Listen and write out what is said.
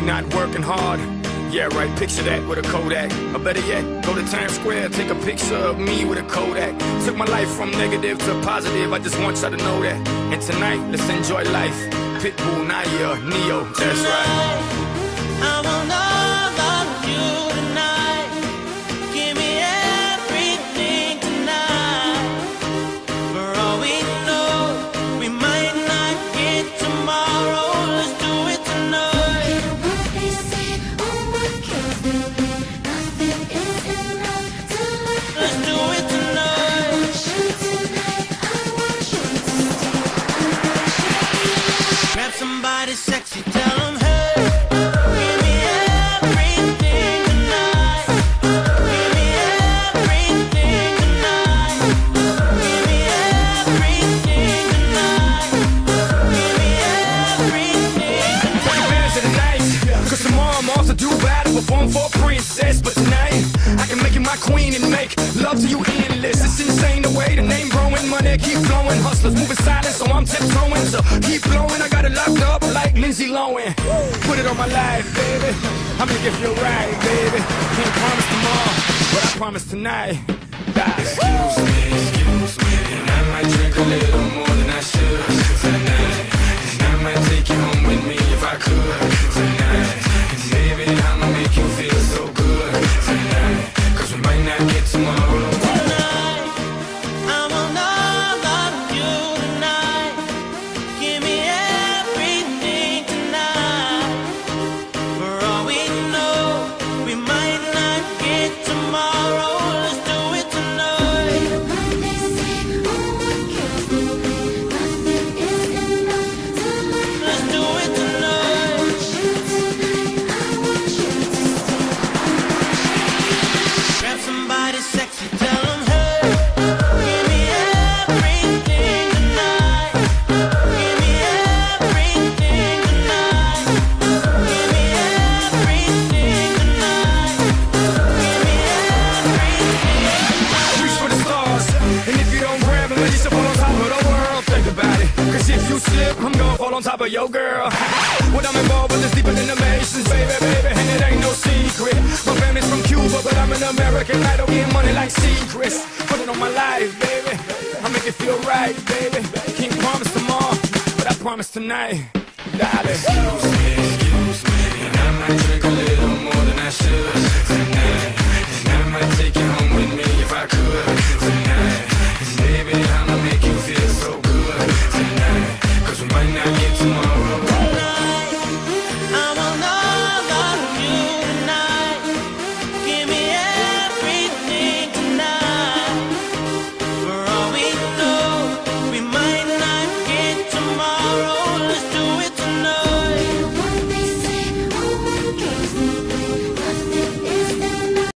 not working hard. Yeah, right, picture that with a Kodak. Or better yet, go to Times Square, take a picture of me with a Kodak. Took my life from negative to positive, I just want y'all to know that. And tonight, let's enjoy life. Pitbull, Naya, Neo, that's right. I want all of you tonight. Give me everything tonight. For all we know, we might not get tomorrow. Let's do it tonight. What they say, oh what kills me, nothing is enough to live. Let's do it tonight. I want you tonight, I want you to stay. Grab somebody sexy, tell them hey. Give me everything tonight. Give me everything tonight. Give me everything tonight. Give me everything Take advantage of the night, cause tomorrow I'm off to do battle, perform for a princess. But tonight, I can make you my queen and make love to you endless. It's insane the way the name growing, money keep flowing. Hustlers moving silent, so I'm tiptoeing. So keep blowing, I got it locked up like Lindsay Lohan. Put it on my life, baby, I'm gonna give you a ride, baby. Can't promise tomorrow, but I promise tonight. Excuse me, and I might drink a little more than I should tonight. And I might take you home with me if I could tonight. And baby, I'ma make you feel so good tonight, cause we might not get tomorrow. tonight. I want all of you tonight. Give me everything tonight. For all we know, we might not get tomorrow. Let's do it tonight. What they say, oh what kills me, nothing is enough to live. Let's do it tonight. I want you tonight, I want you to stay. Grab somebody sexy, tell them hey. Give me everything tonight. Give me everything tonight. Give me everything tonight. Give me everything. Reach for the stars, and if you don't grab them, then you should fall on top of the world. Think about it, cause if you slip, I'm gonna fall on top of your girl. What I'm involved with is deeper than the Masons, baby, baby, and it ain't no secret. My family's from Cuba, but I'm an American. I don't get money like secrets. Put it on my life, baby, I make it feel right, baby. Can't promise tomorrow, but I promise tonight, darling. Excuse me.